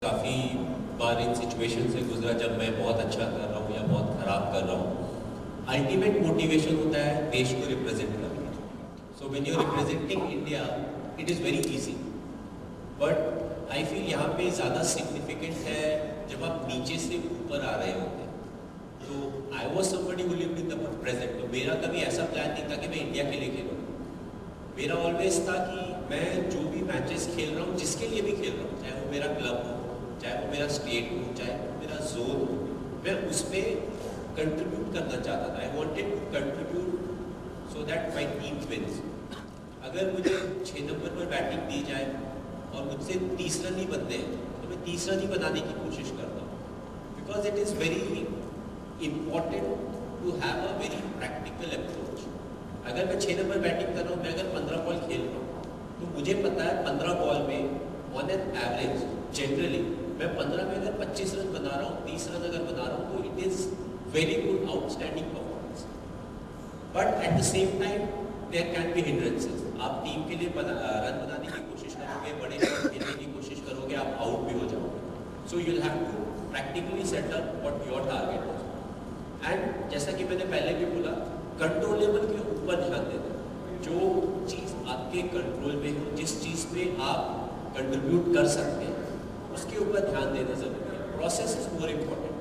काफ़ी बार इन सिचुएशन से गुजरा जब मैं बहुत अच्छा कर रहा हूँ या बहुत ख़राब कर रहा हूँ। अल्टीमेट मोटिवेशन होता है देश को रिप्रेजेंट करना। So when you are representing India it is very easy, but I feel यहाँ पे ज़्यादा सिग्निफिकेंट है जब आप नीचे से ऊपर आ रहे होते हैं। तो I was somebody who lived in the present. तो मेरा कभी ऐसा प्लान नहीं था कि मैं इंडिया के लिए खेलूँ। मेरा ऑलवेज था कि मैं जो भी मैचेस खेल रहा हूँ, जिसके लिए भी खेल रहा हूँ, चाहे वो मेरा क्लब हो, चाहे वो मेरा स्टेट हो, चाहे वो मेरा जोन हो, मैं उस पर कंट्रीब्यूट करना चाहता था। I wanted to contribute so that my team wins. अगर मुझे 6 नंबर पर बैटिंग दी जाए और मुझसे 30 रन ही बनते हैं तो मैं 30 रन ही बनाने की कोशिश करता हूँ, because it is very important to have a very practical approach. अगर मैं 6 नंबर बैटिंग कर रहा हूँ, मैं अगर 15 बॉल खेल रहा हूँ, तो मुझे पता है 15 बॉल में ऑन एन एवरेज जनरली मैं 15 में अगर 25 रन बना रहा हूँ, 30 रन अगर बना रहा हूँ, तो it is very good outstanding performance. But at the same time there can be hindrances. आप टीम के लिए रन बनाने की कोशिश करोगे, बड़े शॉट खेलने की कोशिश करोगे, आप आउट भी हो जाओगे। So you have to practically set up what your target is. And जैसा कि मैंने पहले भी बोला, कंट्रोलेबल के ऊपर ध्यान देना। जो चीज़ आपके कंट्रोल में हो, जिस चीज़ में आप कंट्रीब्यूट कर सकते हैं, उसके ऊपर ध्यान देना ज़रूरी है। Process is more important.